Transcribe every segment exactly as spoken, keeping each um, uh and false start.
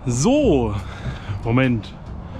So, Moment.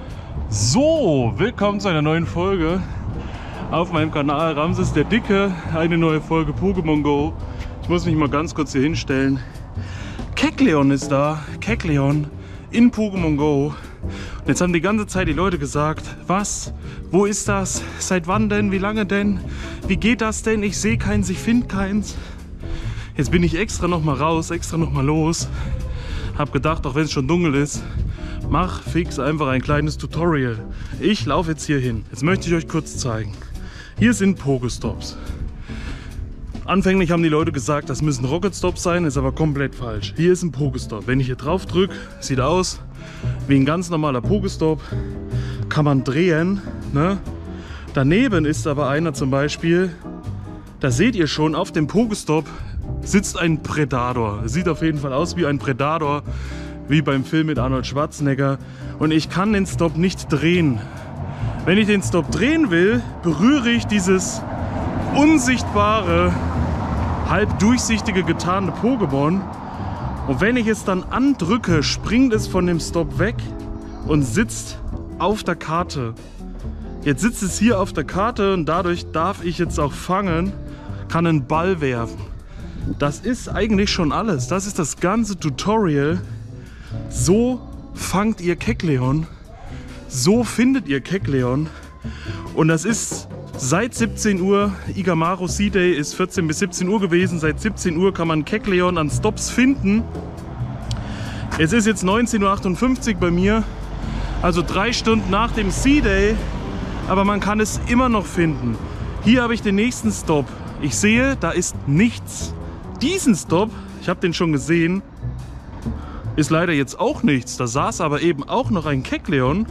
So, willkommen zu einer neuen Folge auf meinem Kanal Ramses der Dicke. Eine neue Folge Pokémon Go. Ich muss mich mal ganz kurz hier hinstellen. Kecleon ist da. Kecleon in Pokémon Go. Und jetzt haben die ganze Zeit die Leute gesagt, was? Wo ist das? Seit wann denn? Wie lange denn? Wie geht das denn? Ich sehe keins, ich finde keins. Jetzt bin ich extra noch mal raus, extra noch mal los. Hab gedacht, auch wenn es schon dunkel ist, mach fix einfach ein kleines Tutorial. Ich laufe jetzt hier hin. Jetzt möchte ich euch kurz zeigen. Hier sind Pokestops. Anfänglich haben die Leute gesagt, das müssen Rocketstops sein, ist aber komplett falsch. Hier ist ein Pokestop. Wenn ich hier drauf drücke, sieht aus wie ein ganz normaler Pokestop. Kann man drehen. Ne? Daneben ist aber einer zum Beispiel, da seht ihr schon, auf dem Pokestop sitzt ein Predator. Sieht auf jeden Fall aus wie ein Predator, wie beim Film mit Arnold Schwarzenegger. Und ich kann den Stop nicht drehen. Wenn ich den Stop drehen will, berühre ich dieses unsichtbare, halb durchsichtige, getarnte Pokémon. Und wenn ich es dann andrücke, springt es von dem Stop weg und sitzt auf der Karte. Jetzt sitzt es hier auf der Karte und dadurch darf ich jetzt auch fangen, kann einen Ball werfen. Das ist eigentlich schon alles. Das ist das ganze Tutorial. So fangt ihr Kecleon. So findet ihr Kecleon. Und das ist seit siebzehn Uhr. Igamaru Sea Day ist vierzehn bis siebzehn Uhr gewesen. Seit siebzehn Uhr kann man Kecleon an Stops finden. Es ist jetzt neunzehn Uhr achtundfünfzig bei mir. Also drei Stunden nach dem Sea Day. Aber man kann es immer noch finden. Hier habe ich den nächsten Stop. Ich sehe, da ist nichts. Diesen Stop, ich habe den schon gesehen, ist leider jetzt auch nichts. Da saß aber eben auch noch ein Kecleon.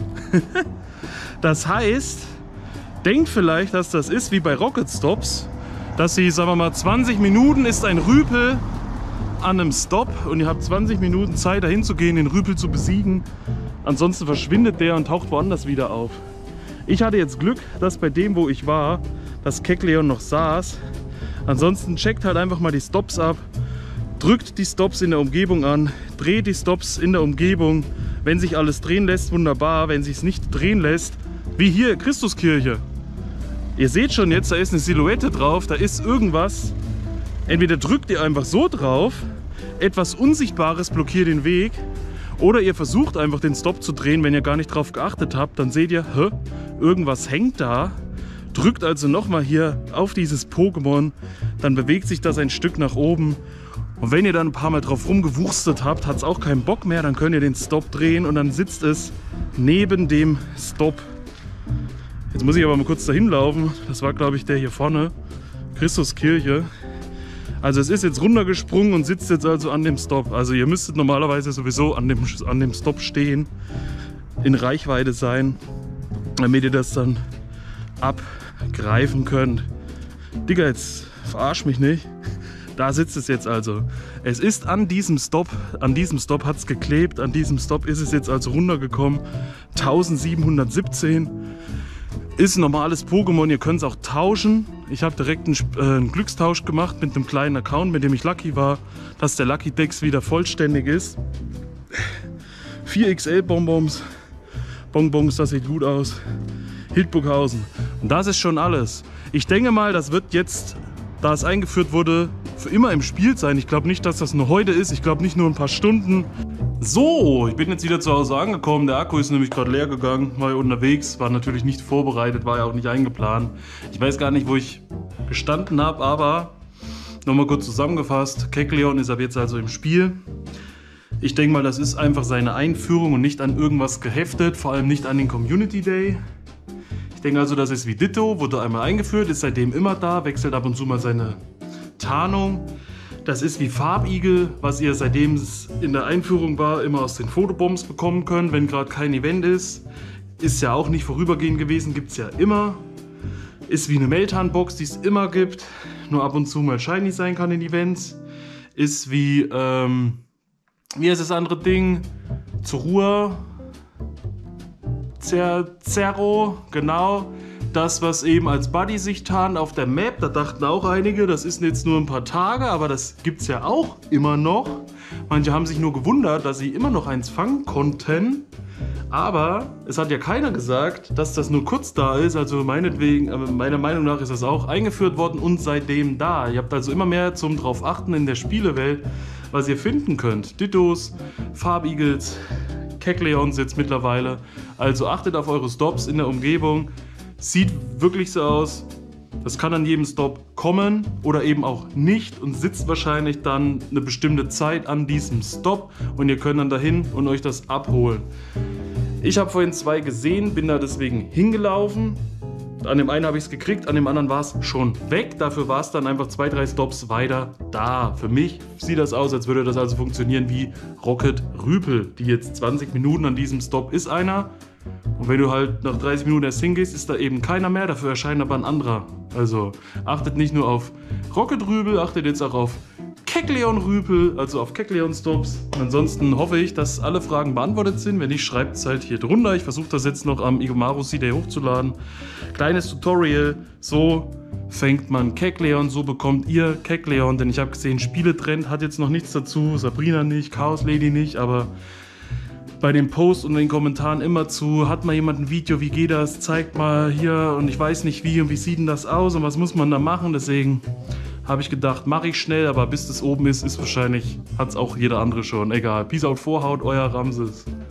Das heißt, denkt vielleicht, dass das ist wie bei Rocket Stops, dass sie, sagen wir mal, zwanzig Minuten ist ein Rüpel an einem Stop und ihr habt zwanzig Minuten Zeit, dahin zu gehen, den Rüpel zu besiegen. Ansonsten verschwindet der und taucht woanders wieder auf. Ich hatte jetzt Glück, dass bei dem, wo ich war, das Kecleon noch saß. Ansonsten checkt halt einfach mal die Stops ab, drückt die Stops in der Umgebung an, dreht die Stops in der Umgebung. Wenn sich alles drehen lässt, wunderbar. Wenn sich es nicht drehen lässt, wie hier Christuskirche. Ihr seht schon jetzt, da ist eine Silhouette drauf, da ist irgendwas. Entweder drückt ihr einfach so drauf, etwas Unsichtbares blockiert den Weg, oder ihr versucht einfach den Stop zu drehen, wenn ihr gar nicht drauf geachtet habt. Dann seht ihr, hä, irgendwas hängt da. Drückt also nochmal hier auf dieses Pokémon, dann bewegt sich das ein Stück nach oben. Und wenn ihr dann ein paar Mal drauf rumgewurstet habt, hat es auch keinen Bock mehr, dann könnt ihr den Stop drehen und dann sitzt es neben dem Stop. Jetzt muss ich aber mal kurz dahin laufen. Das war, glaube ich, der hier vorne, Christuskirche. Also es ist jetzt runtergesprungen und sitzt jetzt also an dem Stop. Also ihr müsstet normalerweise sowieso an dem, an dem Stop stehen, in Reichweite sein, damit ihr das dann abgreifen könnt. Digga, jetzt verarsch mich nicht. Da sitzt es jetzt also. Es ist an diesem Stop, an diesem Stop hat es geklebt, an diesem Stop ist es jetzt also runtergekommen. eintausendsiebenhundertsiebzehn. Ist ein normales Pokémon, ihr könnt es auch tauschen. Ich habe direkt einen, äh, einen Glückstausch gemacht mit einem kleinen Account, mit dem ich Lucky war, dass der Lucky Dex wieder vollständig ist. vier X L Bonbons. Bonbons, das sieht gut aus. Hildburghausen. Und das ist schon alles. Ich denke mal, das wird jetzt, da es eingeführt wurde, für immer im Spiel sein. Ich glaube nicht, dass das nur heute ist. Ich glaube nicht nur ein paar Stunden. So, ich bin jetzt wieder zu Hause angekommen. Der Akku ist nämlich gerade leer gegangen. War ja unterwegs, war natürlich nicht vorbereitet, war ja auch nicht eingeplant. Ich weiß gar nicht, wo ich gestanden habe, aber nochmal kurz zusammengefasst. Kecleon ist ab jetzt also im Spiel. Ich denke mal, das ist einfach seine Einführung und nicht an irgendwas geheftet, vor allem nicht an den Community Day. Ich denke also, das ist wie Ditto, wurde einmal eingeführt, ist seitdem immer da, wechselt ab und zu mal seine Tarnung. Das ist wie Farbigel, was ihr seitdem es in der Einführung war, immer aus den Fotobombs bekommen könnt, wenn gerade kein Event ist. Ist ja auch nicht vorübergehend gewesen, gibt es ja immer. Ist wie eine Meltan-Box, die es immer gibt, nur ab und zu mal shiny sein kann in Events. Ist wie, ähm, wie ist das andere Ding? Zorua. Zer Zerro, genau. Das, was eben als Buddy sich tarnt auf der Map, da dachten auch einige, das ist jetzt nur ein paar Tage, aber das gibt es ja auch immer noch. Manche haben sich nur gewundert, dass sie immer noch eins fangen konnten. Aber es hat ja keiner gesagt, dass das nur kurz da ist. Also meinetwegen, aber meiner Meinung nach ist das auch eingeführt worden und seitdem da. Ihr habt also immer mehr zum drauf achten in der Spielewelt, was ihr finden könnt. Dittos, Farbigels, Kecleons jetzt mittlerweile. Also achtet auf eure Stops in der Umgebung. Sieht wirklich so aus. Das kann an jedem Stop kommen oder eben auch nicht und sitzt wahrscheinlich dann eine bestimmte Zeit an diesem Stop und ihr könnt dann dahin und euch das abholen. Ich habe vorhin zwei gesehen, bin da deswegen hingelaufen. An dem einen habe ich es gekriegt, an dem anderen war es schon weg. Dafür war es dann einfach zwei, drei Stops weiter da. Für mich sieht das aus, als würde das also funktionieren wie Rocket Rüpel, die jetzt zwanzig Minuten an diesem Stop ist einer. Und wenn du halt nach dreißig Minuten erst hingehst, ist da eben keiner mehr, dafür erscheint aber ein anderer. Also achtet nicht nur auf Rocket Rüpel, achtet jetzt auch auf Kecleon Rüpel, also auf Kecleon Stops. Und ansonsten hoffe ich, dass alle Fragen beantwortet sind. Wenn nicht, schreibt es halt hier drunter. Ich versuche das jetzt noch am Igomaru C-Day hochzuladen. Kleines Tutorial, so fängt man Kecleon, so bekommt ihr Kecleon. Denn ich habe gesehen, Spieletrend hat jetzt noch nichts dazu, Sabrina nicht, Chaos Lady nicht, aber bei den Posts und den Kommentaren immer zu, hat mal jemand ein Video, wie geht das, zeigt mal hier und ich weiß nicht wie und wie sieht denn das aus und was muss man da machen, deswegen habe ich gedacht, mache ich schnell, aber bis das oben ist, ist wahrscheinlich, hat es auch jeder andere schon, egal. Peace out, Vorhaut, euer Ramses.